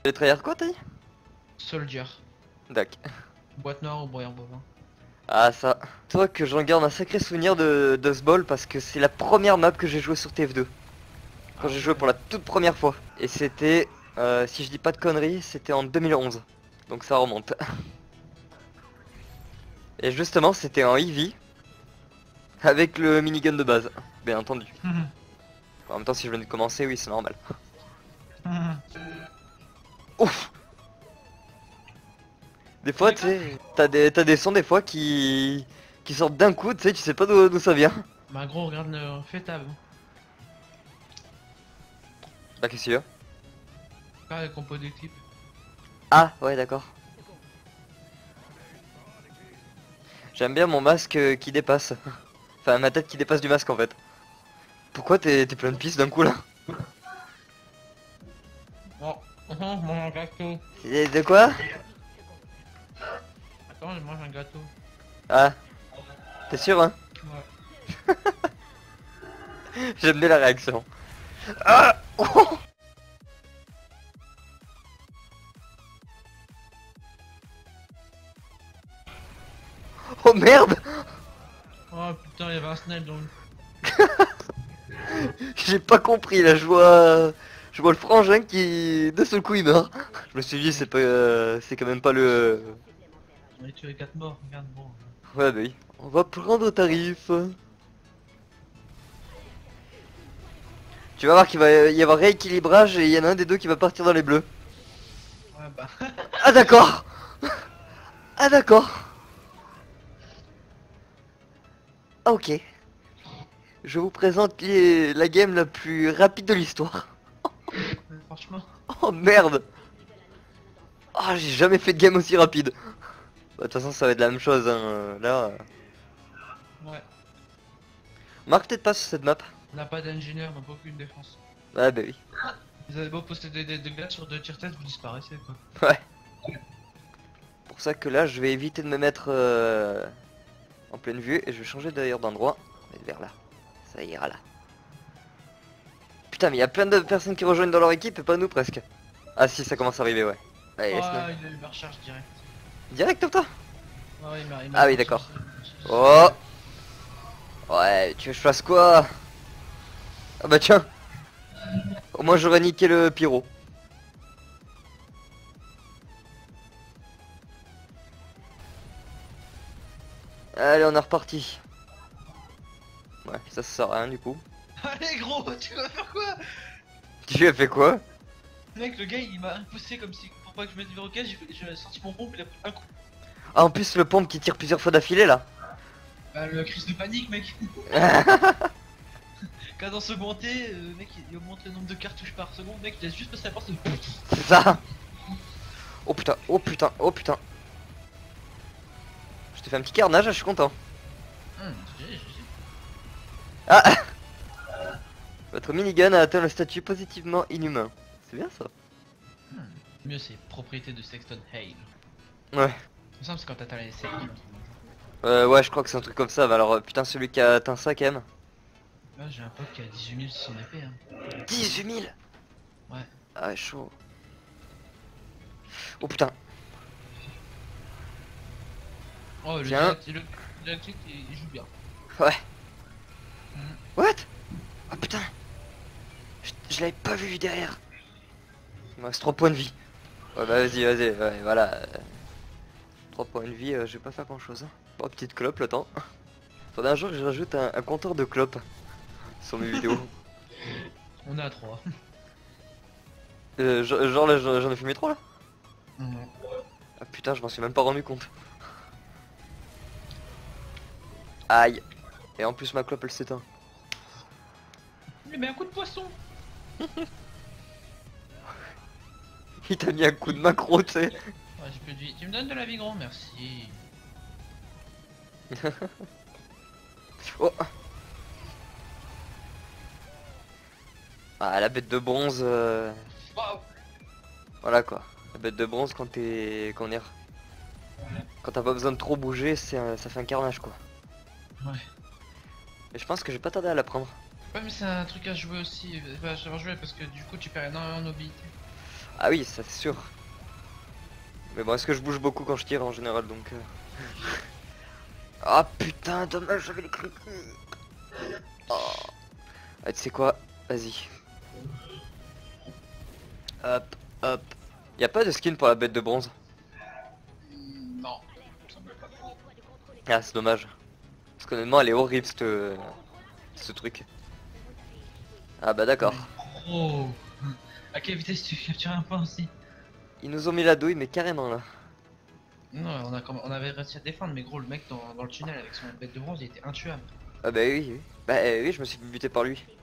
Les tryhard quoi t'as dit? Soldier. Dac. Boîte noire ou broyeur bovin. Ah ça. Toi que j'en garde un sacré souvenir de ce ball parce que c'est la première map que j'ai joué sur TF2. Quand j'ai joué pour la toute première fois. Et c'était, si je dis pas de conneries, c'était en 2011. Donc ça remonte. Et justement c'était en Eevee. Avec le minigun de base, bien entendu. En même temps si je venais de commencer, oui c'est normal. Ouf. Des fois tu sais, t'as des sons des fois qui sortent d'un coup, tu sais pas d'où ça vient. Bah gros, regarde le fait table. Bah qu'est-ce qu'il y a? Pas le compo d'équipe. Ah ouais d'accord. J'aime bien mon masque qui dépasse. Enfin ma tête qui dépasse du masque en fait. Pourquoi t'es plein de pistes d'un coup là? Oh, mon gâteau. De quoi? Attends, je mange un gâteau. Ah, t'es sûr hein? Ouais. J'aime bien la réaction. Ah oh, oh merde. Oh putain, il y avait un snap dans le... J'ai pas compris là, je vois le frangin qui de seul coup il meurt. Je me suis dit c'est pas c'est quand même pas le. On a tué 4 morts, regarde, bon. Ouais bah oui. On va prendre au tarif. Tu vas voir qu'il va y avoir rééquilibrage et il y en a un des deux qui va partir dans les bleus. Ouais bah... Ah d'accord. Ah d'accord. Ah, ok. Je vous présente la game la plus rapide de l'histoire. Franchement... Oh merde. Ah j'ai jamais fait de game aussi rapide. Bah, de toute façon ça va être la même chose hein. Là. Ouais. Marque peut-être pas sur cette map. On n'a pas d'ingénieur, donc aucune défense. Ouais bah oui. Vous avez beau poster des gars sur 2 tiers test, vous disparaissez quoi. Ouais. Pour ça que là je vais éviter de me mettre en pleine vue et je vais changer d'ailleurs d'endroit. On va être vers là. Ça ira là. Putain mais il y a plein de personnes qui rejoignent dans leur équipe et pas nous presque. Ah si ça commence à arriver ouais. Allez, Oh, laisse-nous. il a eu ma recharge direct. Direct toi? Ouais, il m'a Ah oui d'accord. Oh. Ouais tu veux que je fasse quoi? Ah bah tiens. Au moins j'aurais niqué le pyro. Allez on est reparti. Ouais ça sert à rien du coup. Allez gros, tu vas faire quoi? Tu as fait quoi? Mec, le gars il m'a poussé comme si pour pas que je mette le roquette, j'ai sorti mon pompe, il a pris un coup. Ah en plus le pompe qui tire plusieurs fois d'affilée là. Bah le crise de panique mec. Cadence augmentée, mec il augmente le nombre de cartouches par seconde, mec il laisse juste passer la porte. C'est ça. Oh putain, oh putain, oh putain. Je t'ai fait un petit carnage, je suis content. GG. Ah. Votre minigun a atteint le statut positivement inhumain. C'est bien ça. Mieux c'est propriété de Sexton Hale. Ouais. Il me semble que c'est quand t'atteins les SRI. Ouais je crois que c'est un truc comme ça. Mais alors putain celui qui a atteint ça quand même. Là j'ai un pote qui a 18 000 sur son épée hein. 18 000. Ouais. Ah chaud. Oh putain. Oh le Tiens. Jack il joue bien. Ouais. Mhm. What? Oh putain. Je l'avais pas vu derrière. Il me reste 3 points de vie. Ouais bah vas-y, ouais, voilà. 3 points de vie, je vais pas faire grand chose. Oh petite clope le temps. Faudrait un jour que je rajoute un compteur de clopes sur mes vidéos. On est à 3. Genre là j'en ai fumé 3 là. Mhm. Ah putain je m'en suis même pas rendu compte. Aïe. Et en plus ma clope elle s'éteint. Il met un coup de poisson. Il t'a mis un coup de macro tu sais. Ouais, j'ai plus de vie. Tu me donnes de la vie gros, merci. Oh. Ah la bête de bronze Waouh. voilà quoi. La bête de bronze quand t'es. Quand t'as pas besoin de trop bouger, ça fait un carnage quoi. Ouais. Mais je pense que j'ai pas tardé à l'apprendre. Ouais mais c'est un truc à jouer aussi, bah, je vais jouer parce que du coup tu perds énormément de mobilité. Ah oui, ça c'est sûr. Mais bon, est-ce que je bouge beaucoup quand je tire en général donc Ah putain, dommage, j'avais les critiques. Oh. Ah, tu sais quoi? Vas-y. Hop, hop. Y a pas de skin pour la bête de bronze? Non, ça me plaît pas. Ah, c'est dommage. Parce qu'honnêtement, elle est horrible ce truc. Ah bah d'accord. Oh. À quelle vitesse tu captures un point aussi? Ils nous ont mis la douille, mais carrément là. Non, on avait réussi à défendre, mais gros, le mec dans le tunnel avec son bête de bronze, il était intuable. Ah bah oui, oui. Bah oui, je me suis fait buter par lui.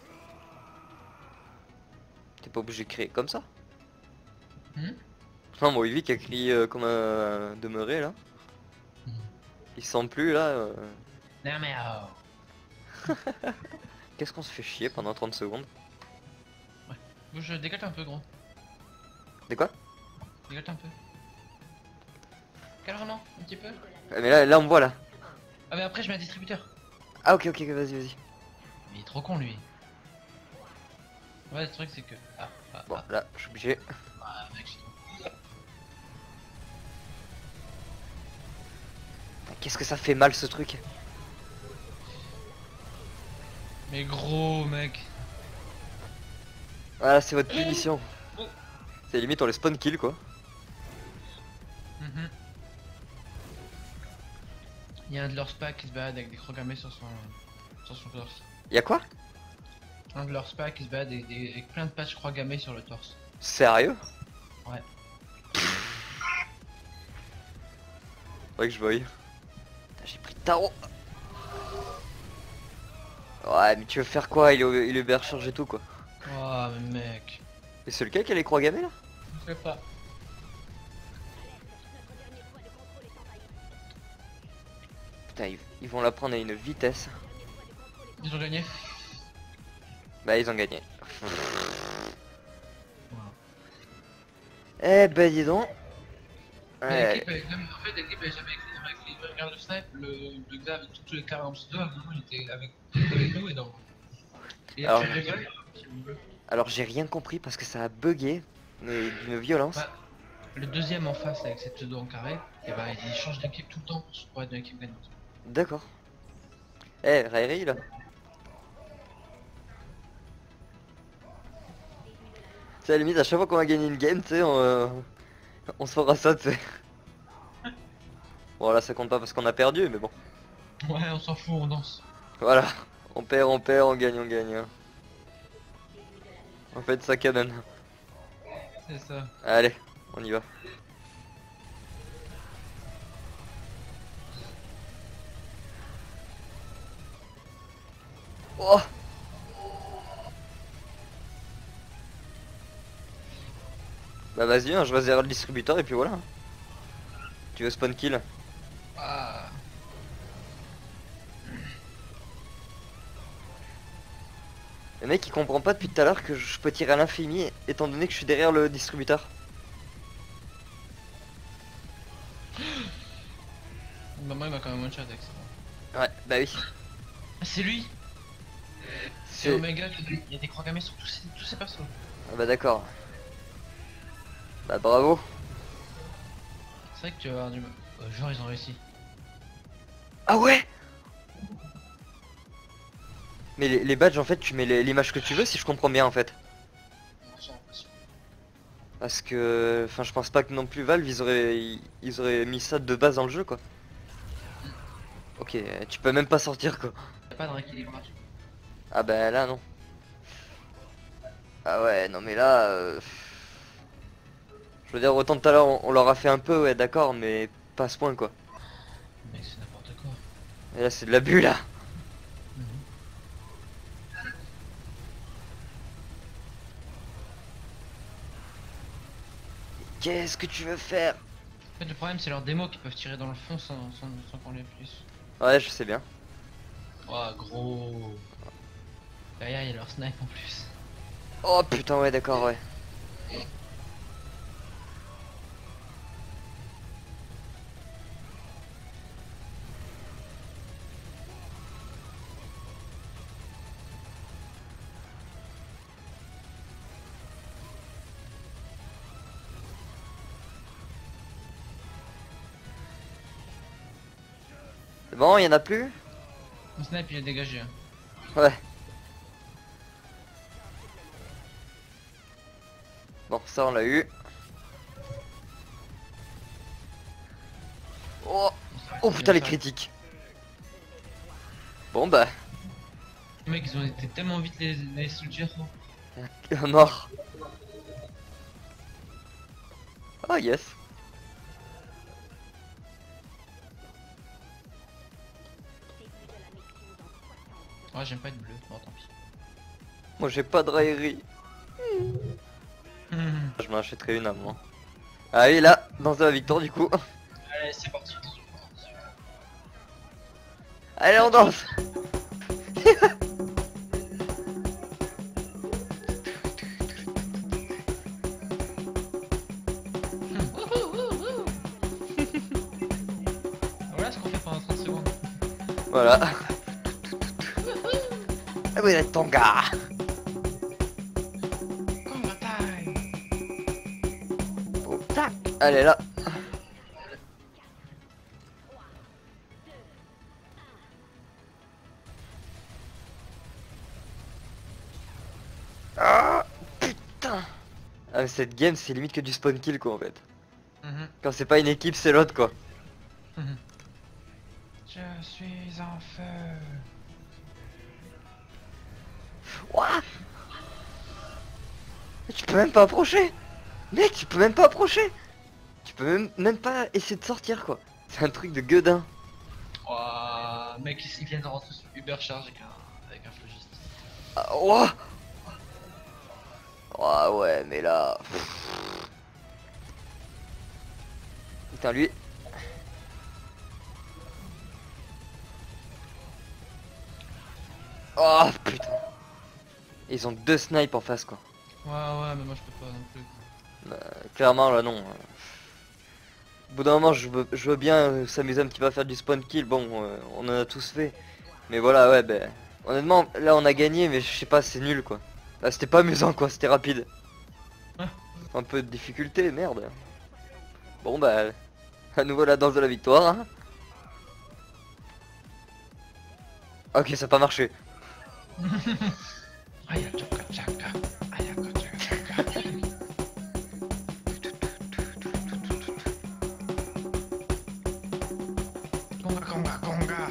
T'es pas obligé de crier comme ça. Hmm. Non, mon Yvick a crié comme un demeuré là. Il sent plus là. Non mais Qu'est-ce qu'on se fait chier pendant 30 secondes? je décale un peu, gros. De quoi? Décale un peu. Carrément, un petit peu. Mais là on me voit là. Ah mais après je mets un distributeur. Ah ok, ok, vas-y, vas-y. Mais il est trop con lui. Ouais, le truc c'est que... Bon, là, je suis obligé. Mec, Qu'est-ce que ça fait mal ce truc? mais gros mec. Voilà, c'est votre punition. C'est limite on les spawn kill quoi. Il y a un de leurs spas qui se balade avec des crogamés sur son torse. Y'a quoi? Un de leurs spas qui se balade avec plein de patchs croix gammées sur le torse. Sérieux? Ouais. Faudrait que je voie. Putain, j'ai pris tarot. Ouais, mais tu veux faire quoi? Il est bien rechargé et tout quoi. Oh mais mec. Et c'est lequel qui a les croix gammées là? Je sais pas. Putain, ils vont la prendre à une vitesse. Ils ont gagné. Bah, ils ont gagné. Voilà. Eh ben, dis donc. Mais Ouais. l'équipe avait jamais, en fait, l'équipe avait jamais équilibré. Regarde le snipe, le gars avec tous les carrés en pseudo, à un moment il était avec nous et dans. Et Alors, après, rigole, si vous voulez. alors j'ai rien compris parce que ça a bugué, mais d'une violence. Bah, le deuxième en face avec cette pseudo en carré, et bah il change d'équipe tout le temps pour être une équipe gagnante. D'accord. Eh, Rairi là. C'est à la limite à chaque fois qu'on va gagner une game, tu sais, on se fera ça, tu sais. Bon là ça compte pas parce qu'on a perdu, mais bon. Ouais, on s'en fout, on danse. Voilà. On perd, on gagne, on gagne. Hein. En fait ça canon. C'est ça. Allez, on y va. Oh! Bah vas-y, hein, je vais zéro le distributeur et puis voilà. Tu veux spawn kill? Ah. Le mec il comprend pas depuis tout à l'heure que je peux tirer à l'infini étant donné que je suis derrière le distributeur. Maman il m'a quand même one shot avec ça. Ouais, bah oui. Ah, c'est lui. C'est Omega, il y a des croix gammées sur tous ces persos. Ah bah d'accord. Bah bravo. C'est vrai que tu vas avoir du mal. Genre ils ont réussi. Ah ouais. Mais les badges en fait tu mets l'image que tu veux si je comprends bien en fait. J'ai l'impression. Parce que enfin je pense pas que non plus Valve ils auraient mis ça de base dans le jeu quoi. Ok, tu peux même pas sortir quoi. Y'a pas de rééquilibrage. Ah bah là non. Ah ouais non mais là je veux dire autant tout à l'heure on leur a fait un peu ouais d'accord mais pas à ce point quoi. Mec c'est n'importe quoi. Et là c'est de l'abus là. Qu'est-ce que tu veux faire? En fait le problème c'est leurs démos qui peuvent tirer dans le fond sans qu'on les puisse. Ouais je sais bien. Oh gros. Derrière il y a leur snipe en plus. Oh putain ouais d'accord ouais. C'est bon, il y en a plus? Le snipe il est dégagé. Hein. Ouais. Bon, ça on l'a eu. Oh, oh putain, les critiques. Bon bah, Les mecs ils ont été tellement vite les soldiers. mort. Oh yes. Ouais, j'aime pas être bleu, bon tant pis. Moi j'ai pas de raillerie. Hum. Je m'en achèterai une à moi. Allez là, dans la victoire du coup. Allez, c'est parti. Allez on danse. Voilà ce qu'on fait pendant 30 secondes. Voilà. Ah oui, là, ton gars. Conga time. Bon, tac. Allez là. Ah putain. Ah mais cette game c'est limite que du spawn kill quoi en fait. Mhm. Quand c'est pas une équipe c'est l'autre quoi. Mhm. Je suis en feu. Ouah. Tu peux même pas approcher. Mec, tu peux même pas approcher. Tu peux même pas essayer de sortir quoi. C'est un truc de gueudin. Ouah, mec, il vient de rentrer sur Uber Charge avec un flogiste. Ah, ouah. Ah ouais mais là. Putain lui. Oh putain. Ils ont deux snipes en face quoi. Ouais, mais moi je peux pas non plus. Clairement là non. Au bout d'un moment je veux bien s'amuser un petit peu à faire du spawn kill, bon on en a tous fait. Mais voilà ouais ben honnêtement là on a gagné mais je sais pas c'est nul quoi. Là c'était pas amusant quoi, c'était rapide. Ouais. Un peu de difficulté, merde. Bon bah à nouveau la danse de la victoire. Hein. Ok ça a pas marché. Aya chaka chaka. Aya chaka chaka. Conga.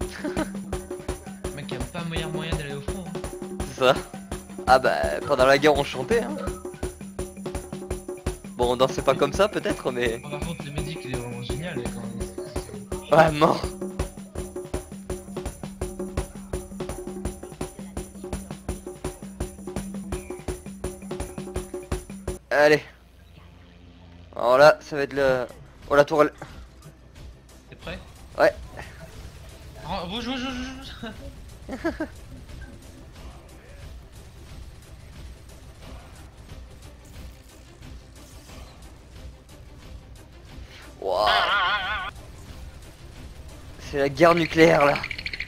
Mec, y'a pas meilleur moyen d'aller au fond. Hein. C'est ça. Ah bah pendant la guerre on chantait hein. Bon on dansait pas comme ça peut-être mais... Par contre, le médic il est vraiment génial quand même. Ouais mort. Allez. Alors là, ça va être le... Oh la tourelle. T'es prêt? Ouais. Bouge. Waouh. C'est la guerre nucléaire là.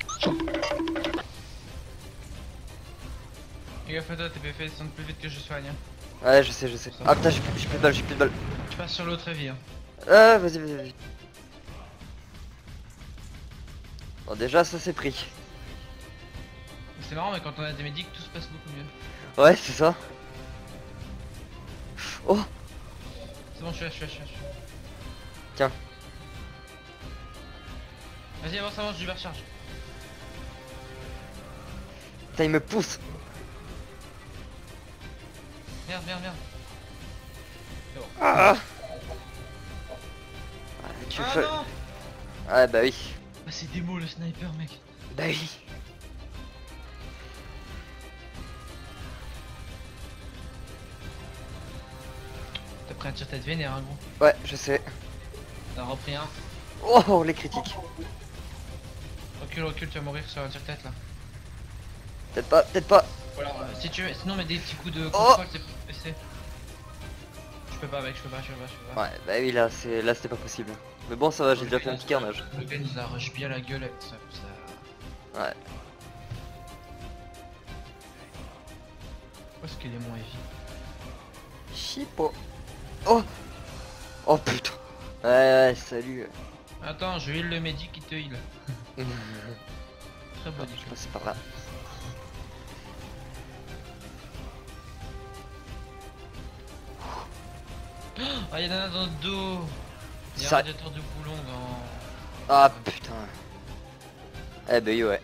Les gars, toi, tes PF descendent plus vite que je soigne. Hein. Ouais, je sais. Ah putain, j'ai plus de balles, Tu passes sur l'autre vie. Hein. Ah, vas-y. Bon, déjà, ça c'est pris. C'est marrant, mais quand on a des médics, tout se passe beaucoup mieux. Ouais, c'est ça. Oh. C'est bon, je suis là. Tiens. Vas-y, avance, je vais recharge. Putain, il me pousse. Merde. C'est bon. Ah. Tu Ah fais... non. Ah bah oui. Bah c'est démo le sniper, mec. Bah oui. T'as pris un tir tête vénère, hein, gros. Ouais, je sais. T'as repris un. Oh, les critiques. Recule, tu vas mourir sur un tir tête là. Peut-être pas. Voilà, si tu veux, sinon mets des petits coups de Oh. contrôle, c'est PC. Je peux pas, mec, je peux pas. Ouais, bah oui, là c'était pas possible. Mais bon, ça va, j'ai déjà fait un petit carnage. Le gars nous arrache bien la gueule avec ça. Ouais. Où est-ce qu'il est mon heavy? Chipo. Oh. Oh putain. Ouais, salut. Attends, je heal le médic qui te heal. Très beau. Je passe par là. Ah, il y en a un dans le dos. Il y a un Ça... radiateur de boulon dans... Ah putain. Eh ben ouais.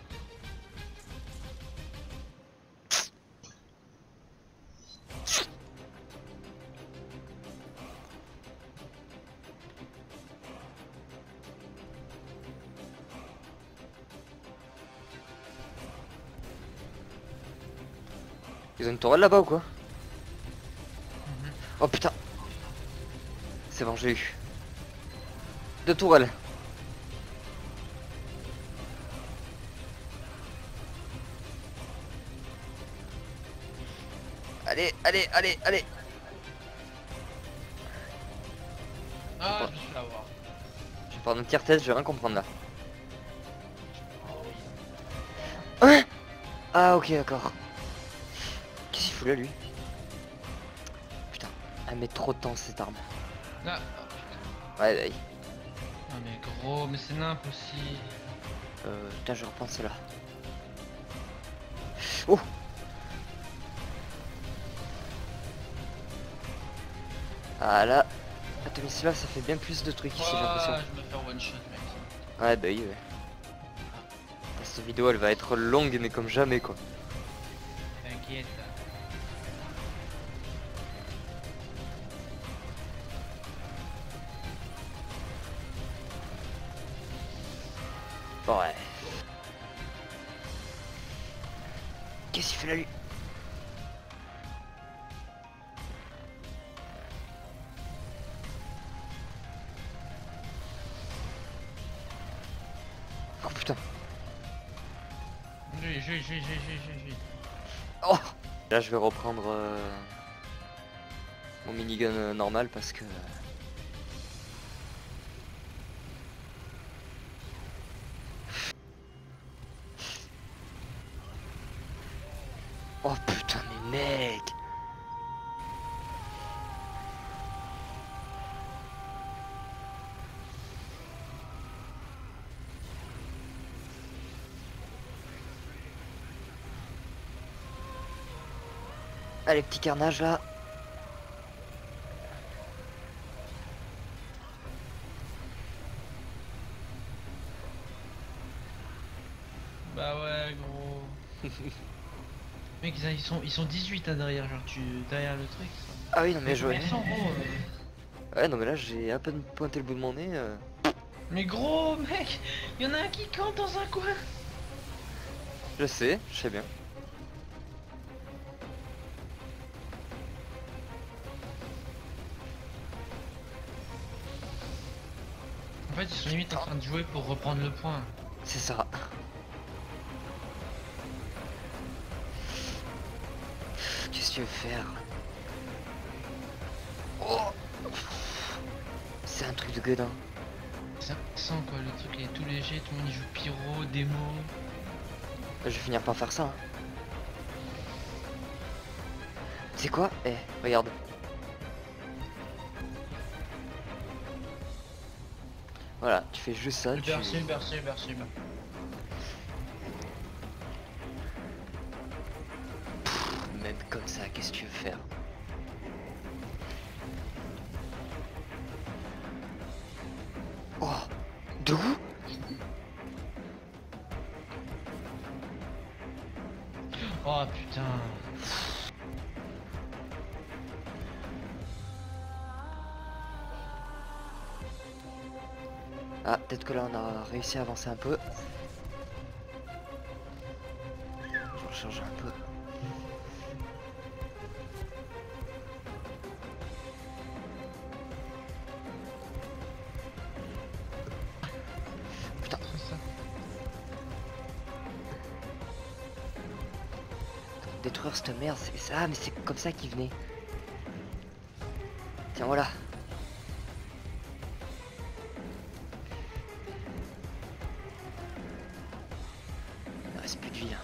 Ils ont une tourelle là-bas ou quoi? Oh putain. C'est bon, j'ai eu. Deux tourelles. Allez, allez, allez, allez. Ah, je me suis fait avoir. Je vais prendre une tire tête, je vais rien comprendre là. Hein? Ah ok, d'accord. Qu'est-ce qu'il fout là lui? Putain, elle met trop de temps cette arme. Là. Ouais, ouais. Non mais gros, mais c'est impossible. Putain, je vais reprendre cela. Oh! Ah là, atomiser là, ça fait bien plus de trucs ici, j'ai l'impression. Je me fais one shot, mec. Ouais, bah oui, ouais. Cette vidéo, elle va être longue, mais comme jamais, quoi. T'inquiète. Bon, ouais. Qu'est-ce qu'il fait là, lui? Oh putain. J'ai. Oh! Là, je vais reprendre mon minigun normal parce que... Oh putain, mais mec! Allez, petit carnage là. Bah ouais, gros. Mec, ils sont 18 hein, derrière, genre derrière le truc. Ah oui, non mais je... Ils sont gros. Ouais, non mais là, j'ai à peine pointé le bout de mon nez. Mais gros, mec, il y en a un qui campe dans un coin. Je sais bien. En fait, ils sont limite en train de jouer pour reprendre le point. C'est ça. Qu'est-ce que tu veux faire? Oh! C'est un truc de gueudin. Ça sent quoi, le truc il est tout léger, tout le monde y joue pyro, démo. Je vais finir par faire ça. Hein. Tu sais quoi? Eh, regarde. Voilà, tu fais juste ça. Super. Même comme ça, qu'est-ce que tu veux faire? Oh! De où? Oh putain. Ah, peut-être que là on a réussi à avancer un peu. Je vais recharger un peu. Putain. Détruire cette merde, c'est ça. Ah, mais c'est comme ça qu'il venait. Tiens, voilà. Il reste plus de vie là.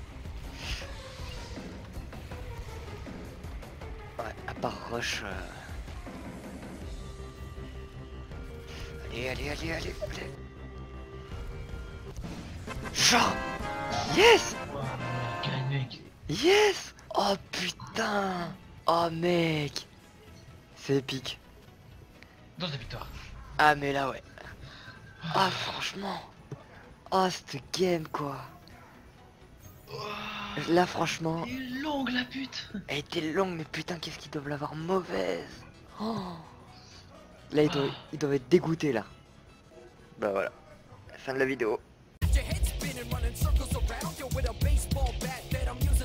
Ouais, à part Rush. Allez, allez, allez, allez, allez. Genre. Yes. Wow, quel mec. Yes. Oh putain. Oh mec. C'est épique. Dans la victoire. Ah mais là ouais. Ah franchement. Oh cette game quoi. Là franchement. Elle est longue la pute. Elle était longue mais putain qu'est-ce qu'ils doivent l'avoir mauvaise. Oh. Là ils doivent être dégoûtés là. Bah voilà. Fin de la vidéo. Your head spinning, running circles around you with a baseball bat that I'm using.